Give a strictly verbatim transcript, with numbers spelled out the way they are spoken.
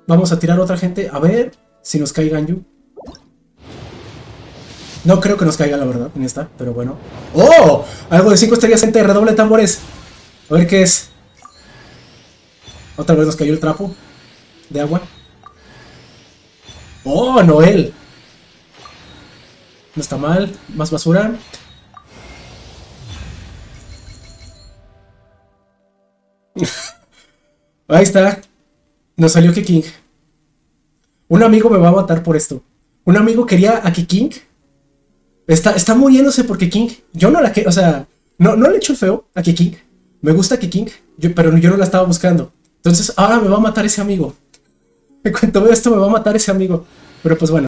Vamos a tirar a otra gente. A ver si nos cae Ganyu. No creo que nos caiga, la verdad, en esta, pero bueno. ¡Oh! Algo de cinco estrellas, gente. Redoble tambores. A ver qué es. Otra vez nos cayó el trapo de agua. ¡Oh, Noel! No está mal. Más basura. Ahí está. Nos salió Kiking. Un amigo me va a matar por esto. Un amigo quería a Kiking. Está, está muriéndose por Kiking. Yo no la que, o sea, no, no le echo el feo a Kiking. Me gusta Kiking, yo, pero yo no la estaba buscando. Entonces ahora me va a matar ese amigo. En cuanto veo esto me va a matar ese amigo. Pero pues bueno.